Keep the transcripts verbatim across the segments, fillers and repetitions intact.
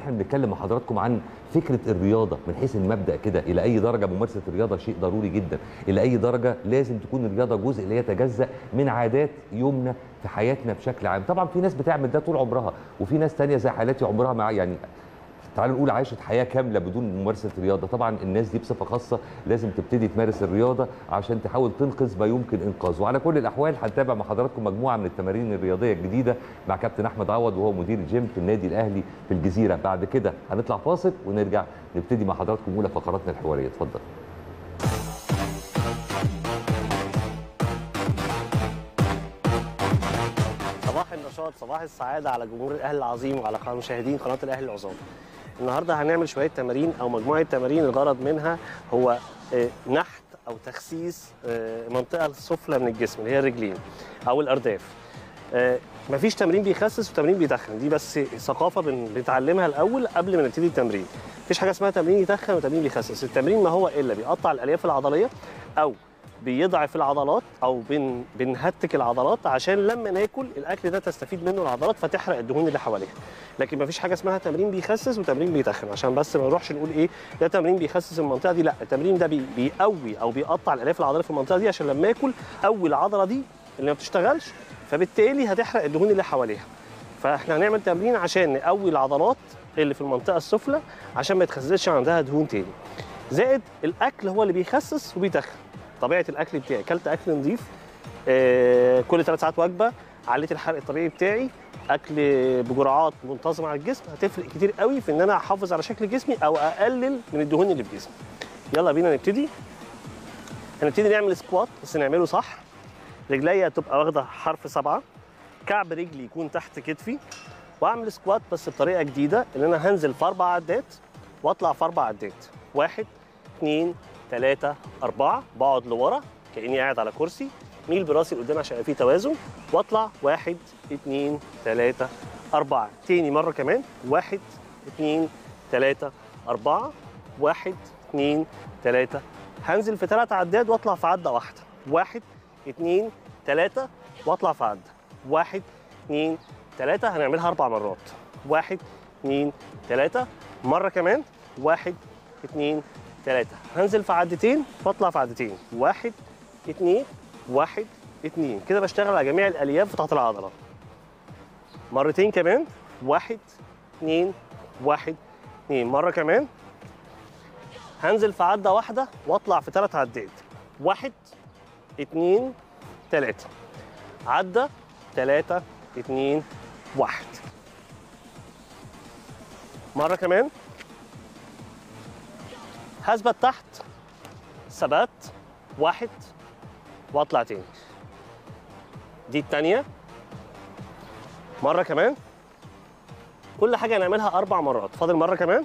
احنا بنتكلم مع حضراتكم عن فكره الرياضه من حيث المبدا كده، الى اي درجه ممارسه الرياضه شيء ضروري جدا، الى اي درجه لازم تكون الرياضه جزء لا يتجزا من عادات يومنا في حياتنا بشكل عام. طبعا في ناس بتعمل ده طول عمرها، وفي ناس ثانيه زي حالاتي عمرها مع يعني تعالوا نقول عاشت حياه كامله بدون ممارسه رياضه. طبعا الناس دي بصفه خاصه لازم تبتدي تمارس الرياضه عشان تحاول تنقذ ما يمكن انقاذه. وعلى كل الاحوال هنتابع مع حضراتكم مجموعه من التمارين الرياضيه الجديده مع كابتن احمد عوض وهو مدير الجيم في النادي الاهلي في الجزيره. بعد كده هنطلع فاصل ونرجع نبتدي مع حضراتكم اولى فقراتنا الحواريه. اتفضل. صباح النشاط، صباح السعاده على جمهور الاهلي العظيم وعلى مشاهدين قناه الاهلي العظام. النهارده هنعمل شويه تمارين او مجموعه تمارين الغرض منها هو نحت او تخسيس المنطقه السفلى من الجسم اللي هي الرجلين او الارداف. مفيش تمرين بيخسس وتمرين بيتخن، دي بس ثقافه بنتعلمها الاول قبل ما نبتدي التمرين. مفيش حاجه اسمها تمرين يتخن وتمرين بيخسس. التمرين ما هو الا بيقطع الالياف العضليه او بيضعف العضلات او بن بنهتك العضلات عشان لما ناكل الاكل ده تستفيد منه العضلات فتحرق الدهون اللي حواليها. لكن مفيش حاجه اسمها تمرين بيخسس وتمرين بيتخن، عشان بس ما نروحش نقول ايه ده تمرين بيخسس المنطقه دي. لا، التمرين ده بي بيقوي او بيقطع الالياف العضليه في المنطقه دي عشان لما اكل اول العضله دي اللي ما بتشتغلش فبالتالي هتحرق الدهون اللي حواليها. فاحنا هنعمل تمرين عشان نقوي العضلات اللي في المنطقه السفلى عشان ما يتخزنش عندها دهون تاني. زائد الاكل هو اللي بيخسس وبيتخن. طبيعه الاكل بتاعي، اكلت اكل نظيف آه كل ثلاث ساعات وجبه، عليت الحرق الطبيعي بتاعي، اكل بجرعات منتظمه على الجسم، هتفرق كتير قوي في ان انا احافظ على شكل جسمي او اقلل من الدهون اللي في جسمي. يلا بينا نبتدي. هنبتدي نعمل سكوات بس نعمله صح. رجليا تبقى واخده حرف سبعه، كعب رجلي يكون تحت كتفي، واعمل سكوات بس بطريقه جديده ان انا هنزل في اربع عدات واطلع في اربع عدات. واحد اثنين ثلاثة أربعة، بقعد لورا كأني قاعد على كرسي، ميل براسي لقدام عشان يبقى فيه توازن، واطلع واحد اثنين ثلاثة أربعة. تاني مرة كمان، واحد اثنين ثلاثة أربعة، واحد اثنين ثلاثة. هنزل في ثلاث عدات واطلع في عدة واحدة، واحد اثنين ثلاثة واطلع في عدة، واحد اثنين ثلاثة. هنعملها أربع مرات، واحد اثنين ثلاثة. مرة كمان، واحد اثنين ثلاثة. هنزل في عدتين واطلع في عدتين، واحد اثنين واحد اثنين. كده بشتغل على جميع الالياف بتاعت العضله. مرتين كمان، واحد اثنين واحد اثنين. مره كمان هنزل في عده واحده واطلع في ثلاث عدات، واحد اثنين ثلاثة، عده ثلاثة اثنين واحد. مره كمان هثبت تحت ثبات واحد واطلع تاني. دي التانية. مرة كمان. كل حاجة هنعملها أربع مرات. فاضل مرة كمان.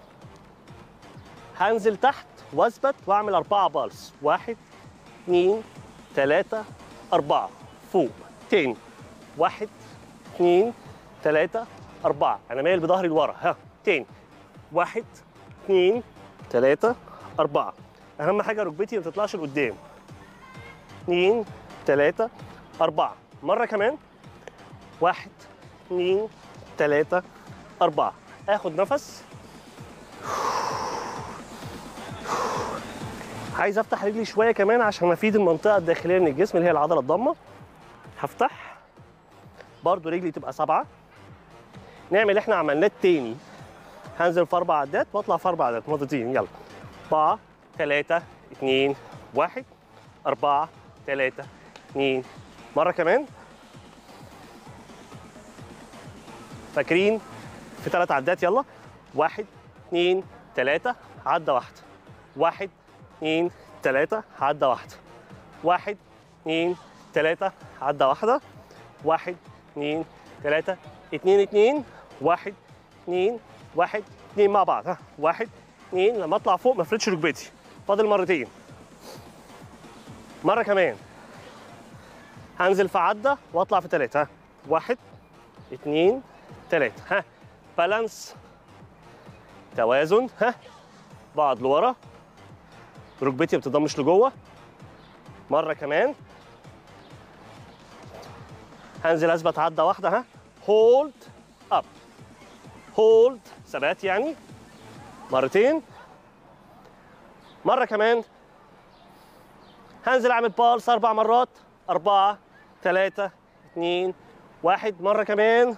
هنزل تحت واثبت واعمل أربعة بالس، واحد اثنين ثلاثة أربعة. فوق تاني، واحد اثنين ثلاثة أربعة. أنا مايل بظهري لورا. ها تاني، واحد اثنين ثلاثة أربعة. أهم حاجة ركبتي ما تطلعش لقدام. اثنين ثلاثة أربعة. مرة كمان، واحد اثنين ثلاثة أربعة. آخد نفس. عايز أفتح رجلي شوية كمان عشان أفيد المنطقة الداخلية من الجسم اللي هي العضلة الضمة. هفتح برضو رجلي تبقى سبعة. نعمل اللي احنا عملناه التاني. هنزل في أربع عدات وأطلع في أربع عدات مرتين. يلا، أربعة ثلاثة اثنين واحد، أربعة ثلاثة اثنين. مرة كمان. فاكرين في ثلاث عدات. يلا، واحد اثنين ثلاثة، عدة واحدة، واحد اثنين ثلاثة، عدة واحدة، واحد اثنين ثلاثة، عدة واحدة، واحد اثنين ثلاثة، اثنين اثنين، واحد اثنين واحد اثنين مع بعض. ها، واحد اثنين. لما اطلع فوق ما افردش ركبتي. فاضل مرتين. مرة كمان. هنزل في عدة واطلع في ثلاثة. ها، واحد اثنين ثلاثة. ها، بالانس، توازن. ها، بقعد لورا، ركبتي ما بتضمش لجوه. مرة كمان. هنزل اثبت عدة واحدة. ها، هولد اب، هولد ثبات يعني. مرتين. مره كمان. هنزل اعمل بالس اربع مرات. اربعه ثلاثه اثنين واحد. مره كمان.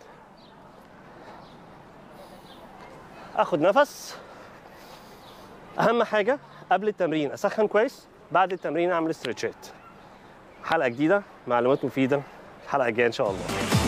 اخد نفس. اهم حاجه قبل التمرين اسخن كويس، بعد التمرين اعمل استرتشات. حلقه جديده، معلومات مفيده الحلقه الجايه ان شاء الله.